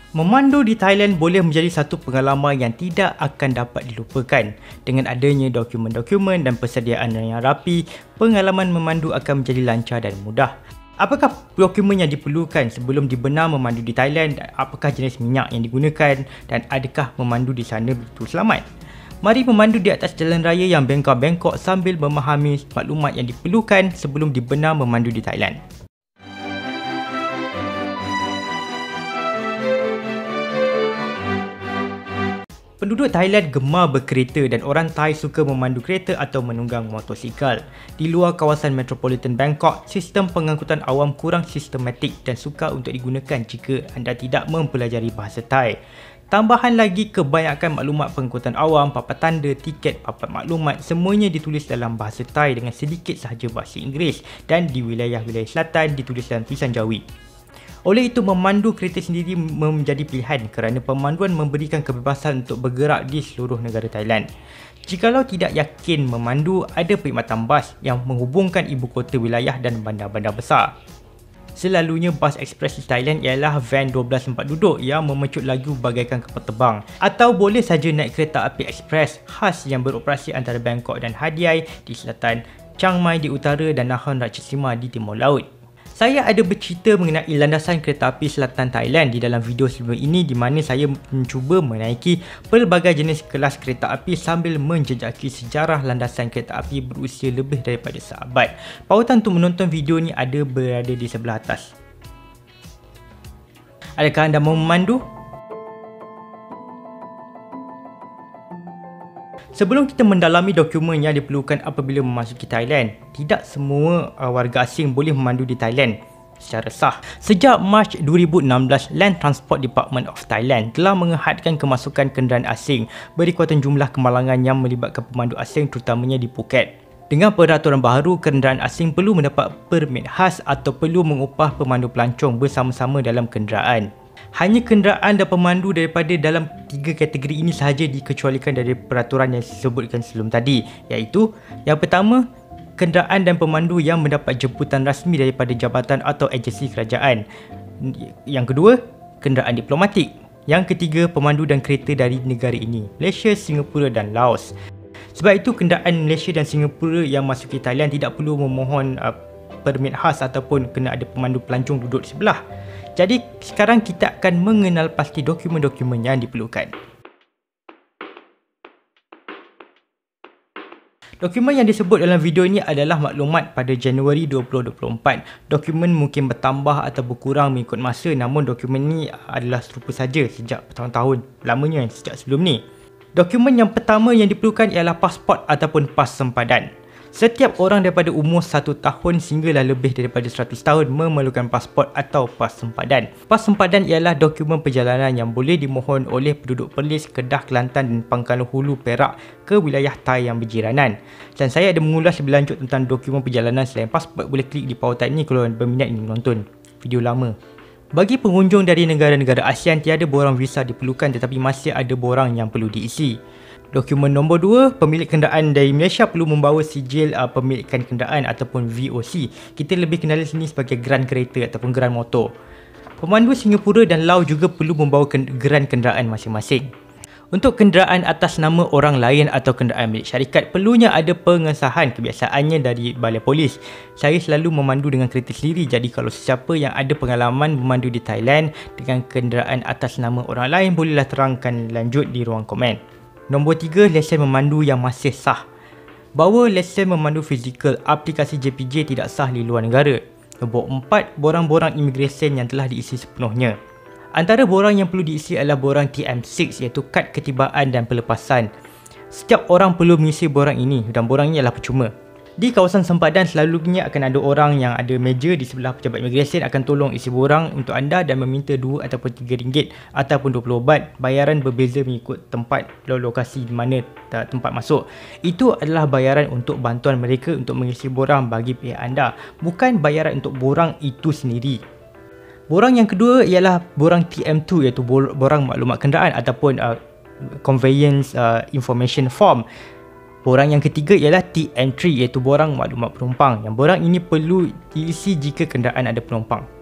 Memandu di Thailand boleh menjadi satu pengalaman yang tidak akan dapat dilupakan. Dengan adanya dokumen-dokumen dan persediaan yang rapi, pengalaman memandu akan menjadi lancar dan mudah. Apakah dokumen yang diperlukan sebelum dibenar memandu di Thailand? Apakah jenis minyak yang digunakan? Dan adakah memandu di sana betul selamat? Mari memandu di atas jalan raya yang bengkok-bengkok sambil memahami maklumat yang diperlukan sebelum dibenar memandu di Thailand. Penduduk Thailand gemar berkereta dan orang Thai suka memandu kereta atau menunggang motosikal. Di luar kawasan metropolitan Bangkok, sistem pengangkutan awam kurang sistematik dan sukar untuk digunakan jika anda tidak mempelajari bahasa Thai. Tambahan lagi, kebanyakan maklumat pengangkutan awam, papan tanda, tiket, papan maklumat semuanya ditulis dalam bahasa Thai dengan sedikit sahaja bahasa Inggeris dan di wilayah-wilayah selatan ditulis dalam tulisan Jawi. Oleh itu, memandu kereta sendiri menjadi pilihan kerana pemanduan memberikan kebebasan untuk bergerak di seluruh negara Thailand. Jikalau tidak yakin memandu, ada perkhidmatan bas yang menghubungkan ibu kota wilayah dan bandar-bandar besar. Selalunya bas ekspres di Thailand ialah van 12 tempat duduk yang memecut laju bagaikan kapal terbang, atau boleh saja naik kereta api ekspres khas yang beroperasi antara Bangkok dan Hadiai di selatan, Chiang Mai di utara dan Nakhon Ratchasima di timur laut. Saya ada bercerita mengenai landasan kereta api selatan Thailand di dalam video sebelum ini, di mana saya mencuba menaiki pelbagai jenis kelas kereta api sambil menjejaki sejarah landasan kereta api berusia lebih daripada seabad. Pautan untuk menonton video ni ada berada di sebelah atas. Adakah anda mahu memandu? Sebelum kita mendalami dokumen yang diperlukan apabila memasuki Thailand, tidak semua warga asing boleh memandu di Thailand secara sah. Sejak Mac 2016, Land Transport Department of Thailand telah menghadkan kemasukan kenderaan asing berikutan jumlah kemalangan yang melibatkan pemandu asing terutamanya di Phuket. Dengan peraturan baharu, kenderaan asing perlu mendapat permit khas atau perlu mengupah pemandu pelancong bersama-sama dalam kenderaan. Hanya kenderaan dan pemandu daripada dalam 3 kategori ini sahaja dikecualikan dari peraturan yang disebutkan sebelum tadi, iaitu yang pertama, kenderaan dan pemandu yang mendapat jemputan rasmi daripada jabatan atau agensi kerajaan. Yang kedua, kenderaan diplomatik. Yang ketiga, pemandu dan kereta dari negara ini, Malaysia, Singapura dan Laos. Sebab itu, kenderaan Malaysia dan Singapura yang masuki Thailand tidak perlu memohon permit khas ataupun kena ada pemandu pelancong duduk di sebelah. Jadi sekarang kita akan mengenal pasti dokumen-dokumen yang diperlukan. Dokumen yang disebut dalam video ini adalah maklumat pada Januari 2024. Dokumen mungkin bertambah atau berkurang mengikut masa, namun dokumen ini adalah serupa saja sejak bertahun-tahun lamanya sejak sebelum ni. Dokumen yang pertama yang diperlukan ialah pasport ataupun pas sempadan. Setiap orang daripada umur 1 tahun sehinggalah lebih daripada 100 tahun memerlukan pasport atau pas sempadan. Pas sempadan ialah dokumen perjalanan yang boleh dimohon oleh penduduk Perlis, Kedah, Kelantan dan Pangkalan Hulu, Perak ke wilayah Thai yang berjiranan. Dan saya ada mengulas lebih lanjut tentang dokumen perjalanan selain pasport. Boleh klik di pautan ini kalau berminat ingin menonton video lama. Bagi pengunjung dari negara-negara ASEAN, tiada borang visa diperlukan tetapi masih ada borang yang perlu diisi. Dokumen nombor 2, pemilik kenderaan dari Malaysia perlu membawa sijil pemilikan kenderaan ataupun VOC. Kita lebih kenali sini sebagai geran kereta ataupun geran motor. Pemandu Singapura dan Laos juga perlu membawa geran kenderaan masing-masing. Untuk kenderaan atas nama orang lain atau kenderaan milik syarikat, perlunya ada pengesahan, kebiasaannya dari balai polis. Saya selalu memandu dengan kereta sendiri, jadi kalau sesiapa yang ada pengalaman memandu di Thailand dengan kenderaan atas nama orang lain, bolehlah terangkan lanjut di ruang komen. Nombor 3, lesen memandu yang masih sah. Bawa lesen memandu fizikal, aplikasi JPJ tidak sah di luar negara. Nombor 4, borang-borang imigresen yang telah diisi sepenuhnya. Antara borang yang perlu diisi adalah borang TM6 iaitu kad ketibaan dan pelepasan. Setiap orang perlu mengisi borang ini dan borang ini adalah percuma. Di kawasan sempadan selalunya akan ada orang yang ada meja di sebelah pejabat imigresen akan tolong isi borang untuk anda dan meminta 2 ataupun 3 ringgit ataupun 20 baht. Bayaran berbeza mengikut tempat lokasi di mana tempat masuk. Itu adalah bayaran untuk bantuan mereka untuk mengisi borang bagi pihak anda, bukan bayaran untuk borang itu sendiri. Borang yang kedua ialah borang TM2 iaitu borang maklumat kenderaan ataupun Conveyance Information Form. Borang yang ketiga ialah TM3 iaitu borang maklumat penumpang. Yang borang ini perlu diisi jika kenderaan ada penumpang.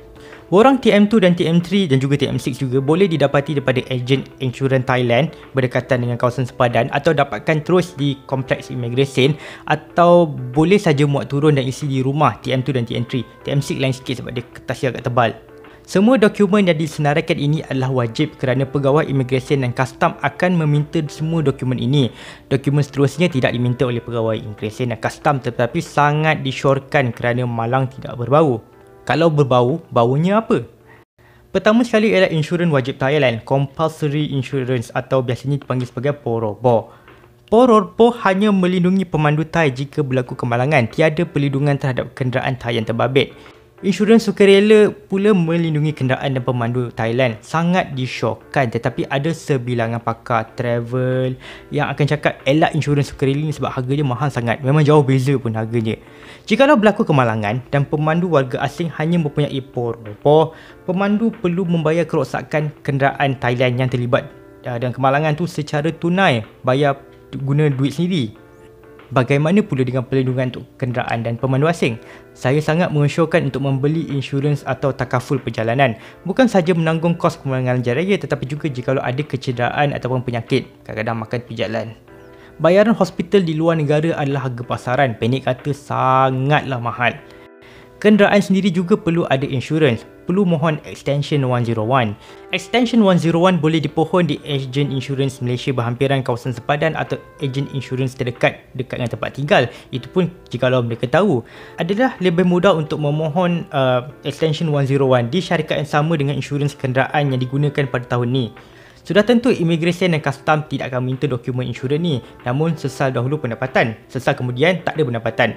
Borang TM2 dan TM3 dan juga TM6 juga boleh didapati daripada ejen insurans Thailand berdekatan dengan kawasan sepadan atau dapatkan terus di kompleks imigresen atau boleh saja muat turun dan isi di rumah TM2 dan TM3. TM6 lain sikit sebab dia kertas dia agak tebal. Semua dokumen yang disenaraikan ini adalah wajib kerana pegawai imigresen dan kastam akan meminta semua dokumen ini. Dokumen seterusnya tidak diminta oleh pegawai imigresen dan kastam tetapi sangat disyorkan kerana malang tidak berbau. Kalau berbau, baunya apa? Pertama sekali ialah insurans wajib Thailand, compulsory insurance atau biasanya dipanggil sebagai POROBO. POROBO hanya melindungi pemandu Thai jika berlaku kemalangan, tiada perlindungan terhadap kenderaan Thai yang terbabit. Insurans sukarela pula melindungi kenderaan dan pemandu Thailand. Sangat disyorkan tetapi ada sebilangan pakar travel yang akan cakap elak insurans sukarela ni sebab harganya mahal sangat. Memang jauh beza pun harganya. Jikalau berlaku kemalangan dan pemandu warga asing hanya mempunyai POROBO, pemandu perlu membayar kerosakan kenderaan Thailand yang terlibat dan kemalangan tu secara tunai, bayar guna duit sendiri. Bagaimana pula dengan perlindungan untuk kenderaan dan pemandu asing? Saya sangat mengesyorkan untuk membeli insurans atau takaful perjalanan. Bukan saja menanggung kos kemalangan jalan raya tetapi juga jikalau ada kecederaan ataupun penyakit, kadang-kadang makan tepi jalan. Bayaran hospital di luar negara adalah harga pasaran, pendek kata sangatlah mahal. Kenderaan sendiri juga perlu ada insurans. Perlu mohon Extension 101. Extension 101 boleh dipohon di ejen insurans Malaysia berhampiran kawasan sepadan atau ejen insurans terdekat dengan tempat tinggal. Itu pun jikalau mereka tahu. Adalah lebih mudah untuk memohon Extension 101 di syarikat yang sama dengan insurans kenderaan yang digunakan pada tahun ni. Sudah tentu imigresen dan kastam tidak akan minta dokumen insurans ni, namun sesal dahulu pendapatan, sesal kemudian tak ada pendapatan.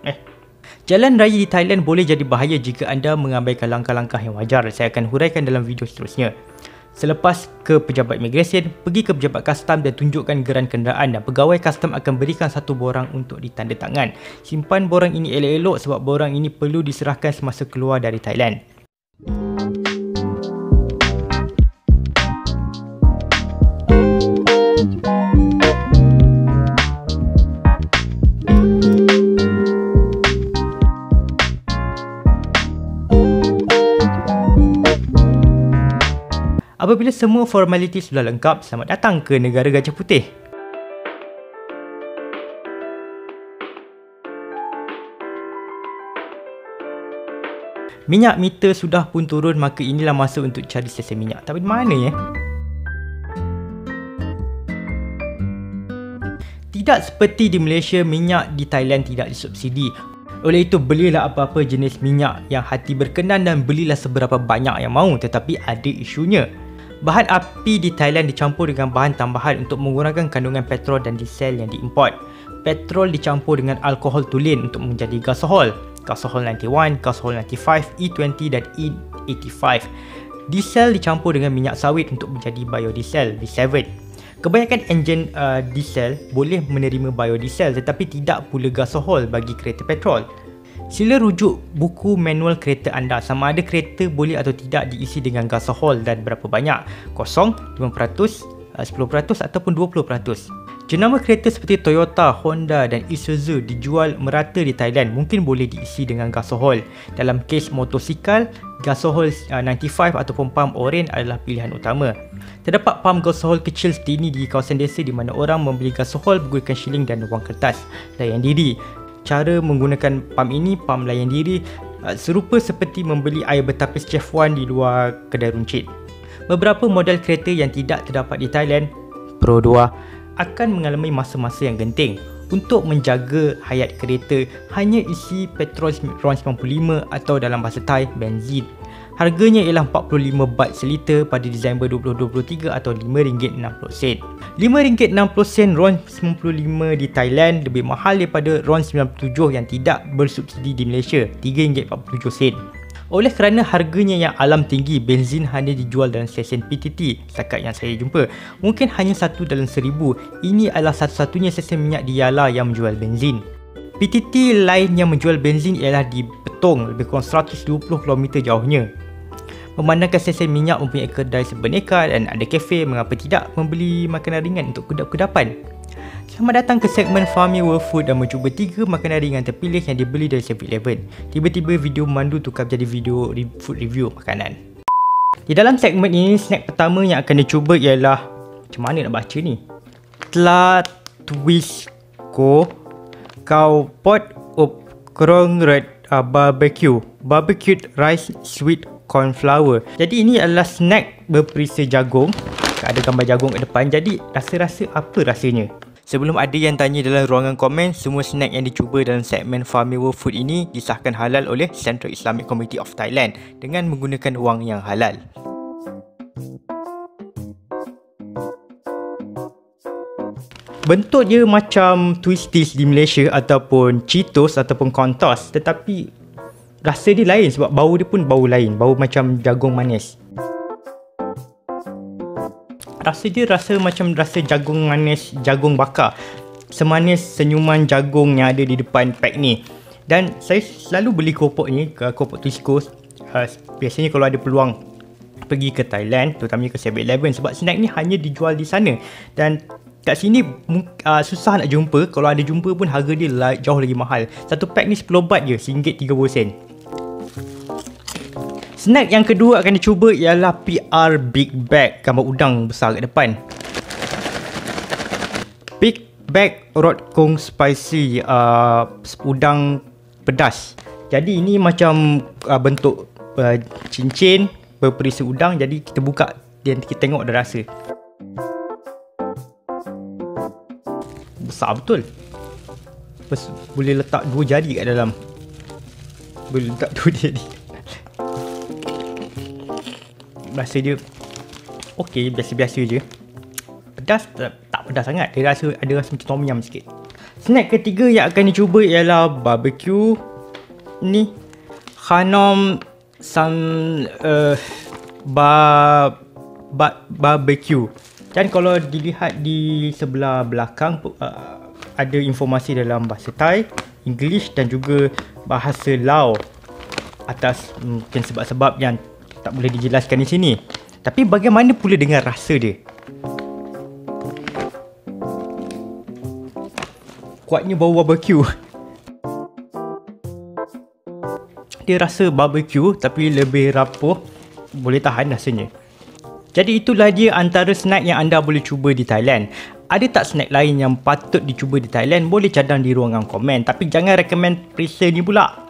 Jalan raya di Thailand boleh jadi bahaya jika anda mengabaikan langkah-langkah yang wajar. Saya akan huraikan dalam video seterusnya. Selepas ke pejabat imigresen, pergi ke pejabat kastam dan tunjukkan geran kenderaan dan pegawai kastam akan berikan satu borang untuk ditanda tangan. Simpan borang ini elok-elok sebab borang ini perlu diserahkan semasa keluar dari Thailand. Apabila semua formaliti sudah lengkap, selamat datang ke negara Gajah Putih. Minyak meter sudah pun turun, maka inilah masa untuk cari stesen minyak. Tapi di mana ya? Tidak seperti di Malaysia, minyak di Thailand tidak disubsidi. Oleh itu, belilah apa-apa jenis minyak yang hati berkenan dan belilah seberapa banyak yang mahu, tetapi ada isunya. Bahan api di Thailand dicampur dengan bahan tambahan untuk mengurangkan kandungan petrol dan diesel yang diimport. Petrol dicampur dengan alkohol tulen untuk menjadi gasohol. Gasohol 91, gasohol 95, E20 dan E85. Diesel dicampur dengan minyak sawit untuk menjadi biodiesel, B7. Kebanyakan enjin diesel boleh menerima biodiesel tetapi tidak pula gasohol bagi kereta petrol. Sila rujuk buku manual kereta anda sama ada kereta boleh atau tidak diisi dengan gasohol dan berapa banyak, 0, 5%, 10% ataupun 20%. Jenama kereta seperti Toyota, Honda dan Isuzu dijual merata di Thailand mungkin boleh diisi dengan gasohol. Dalam kes motosikal, gasohol 95 ataupun pam oren adalah pilihan utama. Terdapat pam gasohol kecil seperti ini di kawasan desa di mana orang membeli gasohol menggunakan shilling dan wang kertas. Layan diri. Cara menggunakan pam ini, pam layan diri, serupa seperti membeli air bertapis Chef One di luar kedai runcit. Beberapa model kereta yang tidak terdapat di Thailand, Pro 2, akan mengalami masa-masa yang genting. Untuk menjaga hayat kereta, hanya isi petrol RON95 atau dalam bahasa Thai, benzin. Harganya ialah 45 baht seliter pada Disember 2023 atau RM5.60. RM5.60 RON95 di Thailand lebih mahal daripada RON97 yang tidak bersubsidi di Malaysia, RM3.47. Oleh kerana harganya yang alam tinggi, benzin hanya dijual dalam stesen PTT setakat yang saya jumpa. Mungkin hanya satu dalam 1000. Ini adalah satu-satunya stesen minyak di Yala yang menjual benzin. PTT lain yang menjual benzin ialah di Betong, lebih kurang 120 km jauhnya. Memandangkan stesen minyak mempunyai kedai sebeneka dan ada kafe, mengapa tidak membeli makanan ringan untuk kedap-kedapan? Selamat datang ke segmen Fahmi World Food dan mencuba 3 makanan ringan terpilih yang dibeli dari 7-Eleven. Tiba-tiba video memandu tukar jadi video food review makanan. Di dalam segmen ini, snack pertama yang akan dicuba ialah, macam mana nak baca ni? Tlatwisko Kau Pot Up Krong Red Barbecued Rice Sweet Corn Flour. Jadi ini adalah snack berperisa jagung. Ada gambar jagung kat depan. Jadi rasa-rasa apa rasanya? Sebelum ada yang tanya dalam ruangan komen, semua snack yang dicuba dalam segmen Fahmi World Food ini disahkan halal oleh Central Islamic Committee of Thailand dengan menggunakan wang yang halal. Bentuk dia macam Twisties di Malaysia ataupun Cheetos ataupun Contos, tetapi rasa dia lain sebab bau dia pun bau lain, bau macam jagung manis. Rasa dia macam rasa jagung manis, jagung bakar. Semanis senyuman jagung yang ada di depan pack ni. Dan saya selalu beli keropok ni, keropok Twisco. Biasanya kalau ada peluang pergi ke Thailand, terutamanya ke 7-Eleven, sebab snack ni hanya dijual di sana. Dan kat sini susah nak jumpa. Kalau ada jumpa pun harga dia jauh lagi mahal. Satu pack ni 10 baht je, RM1.30. Snack yang kedua akan dicuba ialah PR Big Bag, gambar udang besar kat depan. Big Bag Rotong Spicy, udang pedas. Jadi ini macam bentuk cincin berperisa udang. Jadi kita buka dan kita tengok ada rasa. Besar betul. Boleh letak 2 jari kat dalam. Boleh letak 2 jari. Rasa dia okey, biasa-biasa je. Pedas tak pedas sangat. Dia ada rasa macam tom yum sikit. Snack ketiga yang akan dicuba ialah barbecue ni, Khanom barbecue. Dan kalau dilihat di sebelah belakang ada informasi dalam bahasa Thai, English dan juga bahasa Lao atas mungkin sebab-sebab yang tak boleh dijelaskan di sini. Tapi bagaimana pula dengan rasa dia? Kuatnya bau barbecue. Dia rasa barbecue tapi lebih rapuh, boleh tahan rasanya. Jadi itulah dia antara snack yang anda boleh cuba di Thailand. Ada tak snack lain yang patut dicuba di Thailand? Boleh cadang di ruangan komen. Tapi jangan recommend perisa ni pula.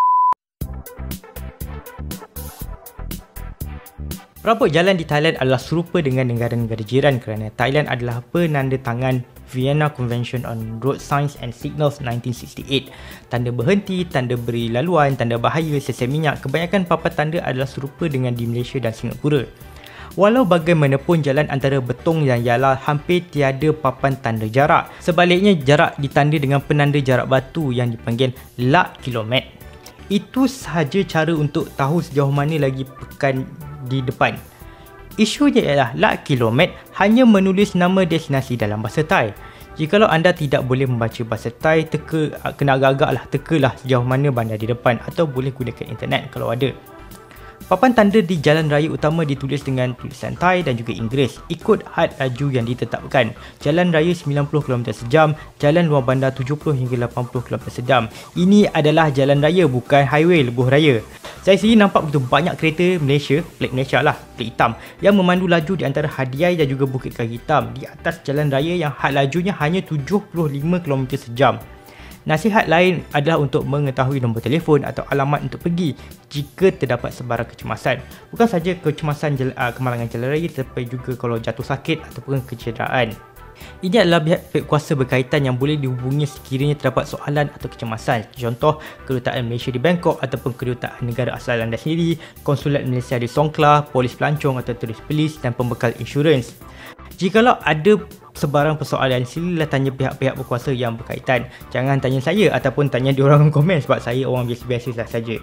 Perabot jalan di Thailand adalah serupa dengan negara-negara jiran kerana Thailand adalah penandatangan Vienna Convention on Road Signs and Signals 1968. Tanda berhenti, tanda beri laluan, tanda bahaya, sesen minyak, kebanyakan papan tanda adalah serupa dengan di Malaysia dan Singapura. Walau bagaimanapun, jalan antara betong dan yala hampir tiada papan tanda jarak. Sebaliknya, jarak ditanda dengan penanda jarak batu yang dipanggil lak kilometer. Itu sahaja cara untuk tahu sejauh mana lagi pekan di depan. Isunya ialah lak kilometer hanya menulis nama destinasi dalam bahasa Thai. Jikalau anda tidak boleh membaca bahasa Thai, kena agak-agaklah tekalah sejauh mana bandar di depan atau boleh gunakan internet kalau ada. Papan tanda di jalan raya utama ditulis dengan tulisan Thai dan juga Inggeris ikut had laju yang ditetapkan. Jalan raya 90 km sejam, jalan luar bandar 70 hingga 80 km sejam. Ini adalah jalan raya, bukan highway lebuh raya. Saya sendiri nampak begitu banyak kereta Malaysia, plat Malaysia lah, plat hitam, yang memandu laju di antara Hadiai dan juga Bukit Kaki Hitam di atas jalan raya yang had lajunya hanya 75 km sejam. Nasihat lain adalah untuk mengetahui nombor telefon atau alamat untuk pergi jika terdapat sebarang kecemasan. Bukan saja kecemasan kemalangan jalan raya, tetapi juga kalau jatuh sakit ataupun kecederaan. Ini adalah pihak kuasa berkaitan yang boleh dihubungi sekiranya terdapat soalan atau kecemasan. Contoh, Kedutaan Malaysia di Bangkok ataupun Kedutaan Negara Asal anda sendiri, Konsulat Malaysia di Songkla, Polis Pelancong atau Turis Polis dan pembekal insurans. Jikalau ada sebarang persoalan, silalah tanya pihak-pihak berkuasa yang berkaitan. Jangan tanya saya ataupun tanya di orang komen sebab saya orang biasa-biasa saja.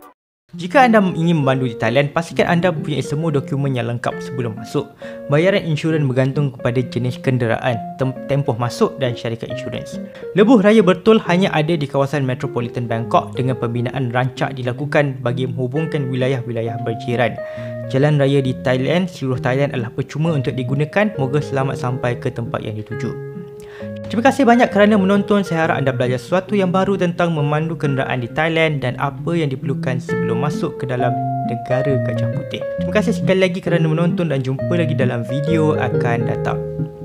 Jika anda ingin memandu di Thailand, pastikan anda mempunyai semua dokumen yang lengkap sebelum masuk. Bayaran insurans bergantung kepada jenis kenderaan, tempoh masuk dan syarikat insurans. Lebuh raya bertul hanya ada di kawasan metropolitan Bangkok dengan pembinaan rancak dilakukan bagi menghubungkan wilayah-wilayah berjiran. Jalan raya di Thailand, seluruh Thailand adalah percuma untuk digunakan. Moga selamat sampai ke tempat yang dituju. Terima kasih banyak kerana menonton. Saya harap anda belajar sesuatu yang baru tentang memandu kenderaan di Thailand dan apa yang diperlukan sebelum masuk ke dalam negara Gajah Putih. Terima kasih sekali lagi kerana menonton dan jumpa lagi dalam video akan datang.